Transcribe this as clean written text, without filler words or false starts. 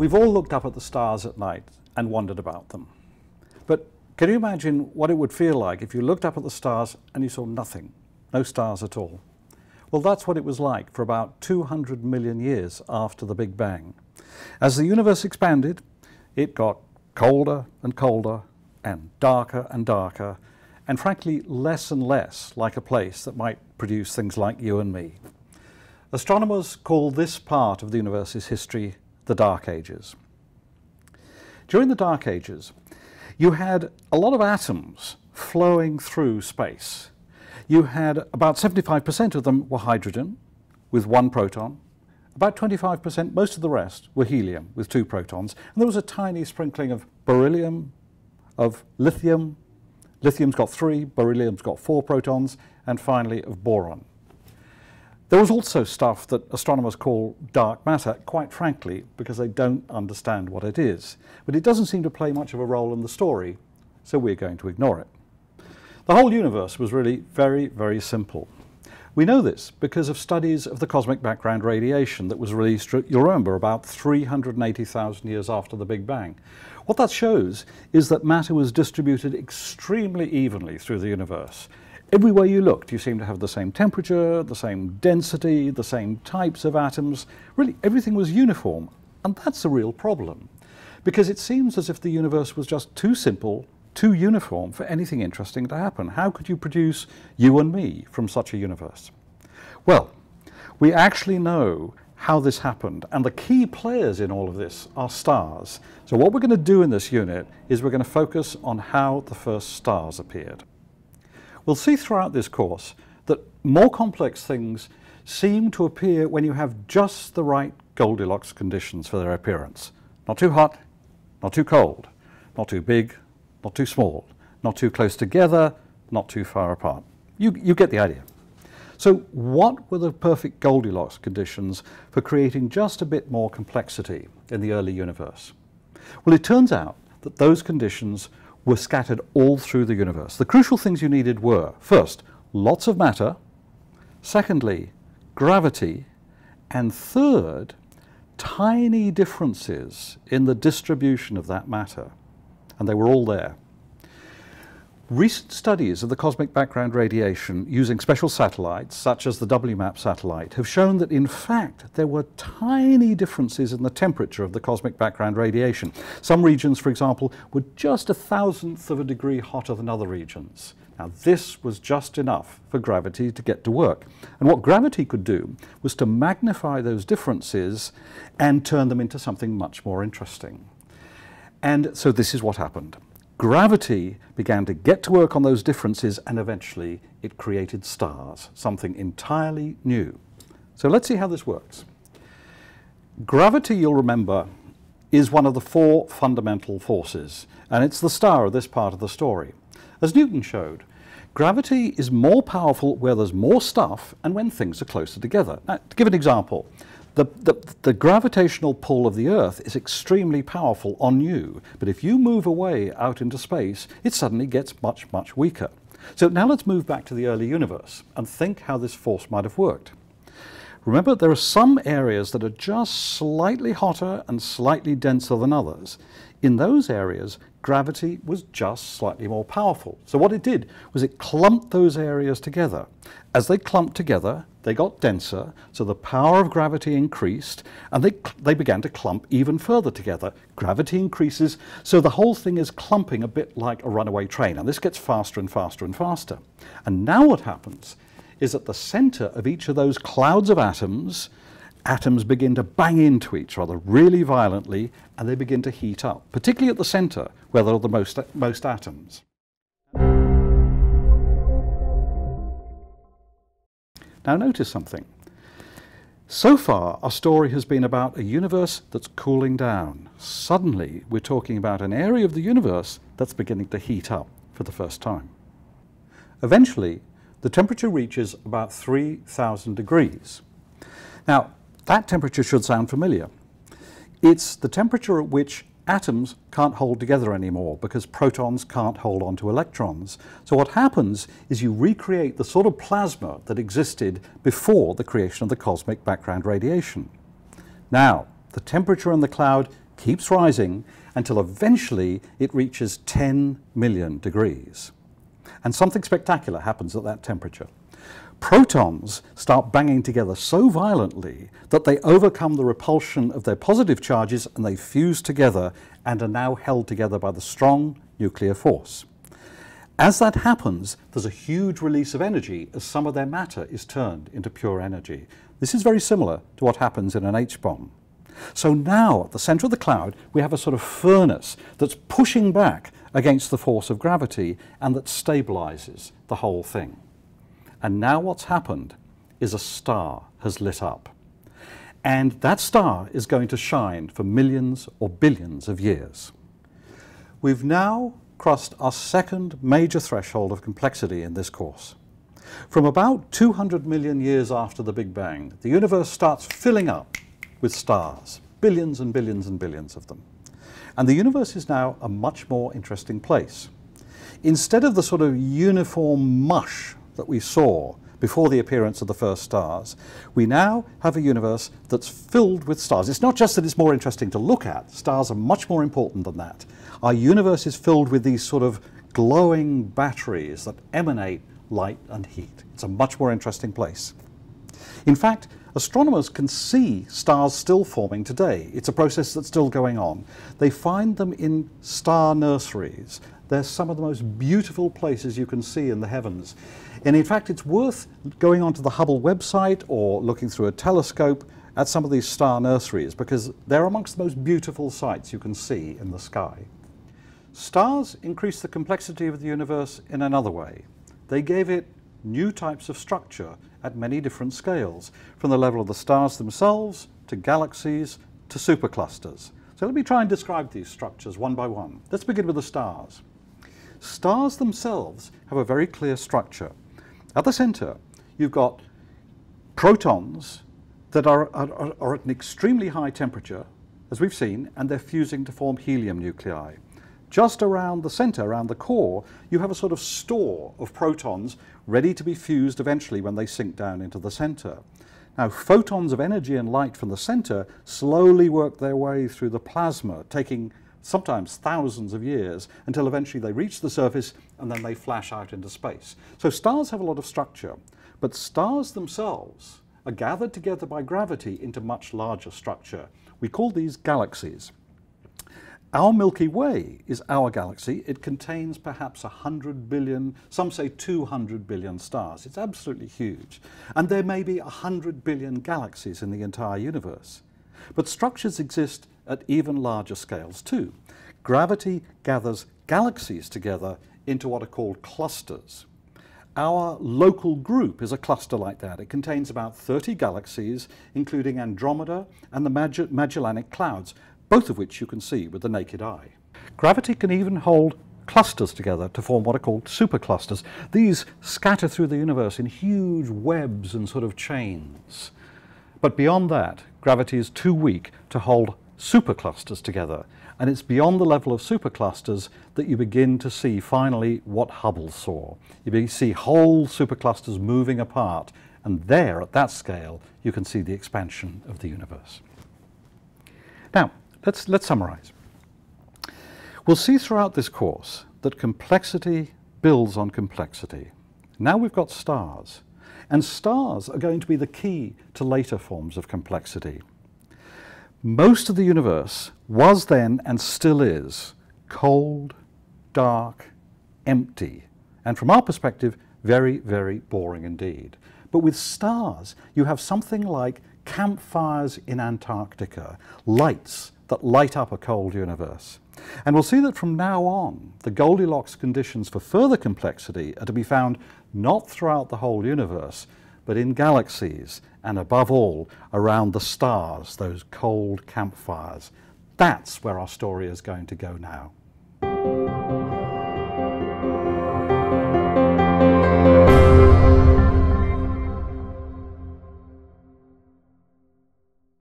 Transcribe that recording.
We've all looked up at the stars at night and wondered about them. But can you imagine what it would feel like if you looked up at the stars and you saw nothing, no stars at all? Well, that's what it was like for about 200 million years after the Big Bang. As the universe expanded, it got colder and colder and darker, and frankly less and less like a place that might produce things like you and me. Astronomers call this part of the universe's history the Dark Ages. During the Dark Ages, you had a lot of atoms flowing through space. You had about 75% of them were hydrogen with 1 proton. About 25%, most of the rest, were helium with 2 protons. And there was a tiny sprinkling of beryllium, of lithium. Lithium's got 3, beryllium's got 4 protons, and finally of boron. There was also stuff that astronomers call dark matter, quite frankly, because they don't understand what it is. But it doesn't seem to play much of a role in the story, so we're going to ignore it. The whole universe was really very, very simple. We know this because of studies of the cosmic background radiation that was released, you'll remember, about 380,000 years after the Big Bang. What that shows is that matter was distributed extremely evenly through the universe. Everywhere you looked, you seemed to have the same temperature, the same density, the same types of atoms. Really, everything was uniform, and that's a real problem, because it seems as if the universe was just too simple, too uniform for anything interesting to happen. How could you produce you and me from such a universe? Well, we actually know how this happened, and the key players in all of this are stars. So what we're going to do in this unit is we're going to focus on how the first stars appeared. We'll see throughout this course that more complex things seem to appear when you have just the right Goldilocks conditions for their appearance. Not too hot, not too cold, not too big, not too small, not too close together, not too far apart. You get the idea. So what were the perfect Goldilocks conditions for creating just a bit more complexity in the early universe? Well, it turns out that those conditions were scattered all through the universe. The crucial things you needed were, first, lots of matter, secondly, gravity, and third, tiny differences in the distribution of that matter. And they were all there. Recent studies of the cosmic background radiation using special satellites, such as the WMAP satellite, have shown that in fact there were tiny differences in the temperature of the cosmic background radiation. Some regions, for example, were just 1,000th of a degree hotter than other regions. Now this was just enough for gravity to get to work. And what gravity could do was to magnify those differences and turn them into something much more interesting. And so this is what happened. Gravity began to get to work on those differences, and eventually it created stars, something entirely new. So let's see how this works. Gravity, you'll remember, is one of the 4 fundamental forces, and it's the star of this part of the story. As Newton showed, gravity is more powerful where there's more stuff and when things are closer together. Now, to give an example, the gravitational pull of the Earth is extremely powerful on you, but if you move away out into space, it suddenly gets much, much weaker. So now let's move back to the early universe and think how this force might have worked. Remember, there are some areas that are just slightly hotter and slightly denser than others. In those areas, gravity was just slightly more powerful. So what it did was it clumped those areas together. As they clumped together, they got denser, so the power of gravity increased, and they began to clump even further together. Gravity increases, so the whole thing is clumping a bit like a runaway train, and this gets faster and faster and faster. And now what happens is at the center of each of those clouds of atoms, atoms begin to bang into each other really violently, and they begin to heat up, particularly at the center, where there are the most atoms. Now notice something. So far, our story has been about a universe that's cooling down. Suddenly, we're talking about an area of the universe that's beginning to heat up for the first time. Eventually, the temperature reaches about 3,000 degrees. Now, that temperature should sound familiar. It's the temperature at which atoms can't hold together anymore because protons can't hold on to electrons. So what happens is you recreate the sort of plasma that existed before the creation of the cosmic background radiation. Now, the temperature in the cloud keeps rising until eventually it reaches 10 million degrees. And something spectacular happens at that temperature. Protons start banging together so violently that they overcome the repulsion of their positive charges and they fuse together and are now held together by the strong nuclear force. As that happens, there's a huge release of energy as some of their matter is turned into pure energy. This is very similar to what happens in an H-bomb. So now, at the center of the cloud, we have a sort of furnace that's pushing back against the force of gravity and that stabilizes the whole thing. And now what's happened is a star has lit up. And that star is going to shine for millions or billions of years. We've now crossed our second major threshold of complexity in this course. From about 200 million years after the Big Bang, the universe starts filling up with stars, billions and billions and billions of them. And the universe is now a much more interesting place. Instead of the sort of uniform mush that we saw before the appearance of the first stars, we now have a universe that's filled with stars. It's not just that it's more interesting to look at. Stars are much more important than that. Our universe is filled with these sort of glowing batteries that emanate light and heat. It's a much more interesting place. In fact, astronomers can see stars still forming today. It's a process that's still going on. They find them in star nurseries. They're some of the most beautiful places you can see in the heavens. And in fact, it's worth going onto the Hubble website or looking through a telescope at some of these star nurseries because they're amongst the most beautiful sights you can see in the sky. Stars increase the complexity of the universe in another way. They gave it new types of structure at many different scales, from the level of the stars themselves, to galaxies, to superclusters. So let me try and describe these structures one by one. Let's begin with the stars. Stars themselves have a very clear structure. At the center, you've got protons that are at an extremely high temperature, as we've seen, and they're fusing to form helium nuclei. Just around the center, around the core, you have a sort of store of protons ready to be fused eventually when they sink down into the center. Now, photons of energy and light from the center slowly work their way through the plasma, taking sometimes thousands of years, until eventually they reach the surface and then they flash out into space. So stars have a lot of structure, but stars themselves are gathered together by gravity into much larger structure. We call these galaxies. Our Milky Way is our galaxy. It contains perhaps 100 billion, some say 200 billion stars. It's absolutely huge. And there may be 100 billion galaxies in the entire universe. But structures exist at even larger scales too. Gravity gathers galaxies together into what are called clusters. Our local group is a cluster like that. It contains about 30 galaxies, including Andromeda and the Magellanic Clouds, both of which you can see with the naked eye. Gravity can even hold clusters together to form what are called superclusters. These scatter through the universe in huge webs and sort of chains. But beyond that, gravity is too weak to hold superclusters together. And it's beyond the level of superclusters that you begin to see finally what Hubble saw. You see whole superclusters moving apart, and there, at that scale, you can see the expansion of the universe. Now, let's summarize. We'll see throughout this course that complexity builds on complexity. Now we've got stars, and stars are going to be the key to later forms of complexity. Most of the universe was then, and still is, cold, dark, empty, and from our perspective, very, very boring indeed. But with stars, you have something like campfires in Antarctica, lights that light up a cold universe. And we'll see that from now on, the Goldilocks conditions for further complexity are to be found not throughout the whole universe, but in galaxies, and above all, around the stars, those cold campfires. That's where our story is going to go now.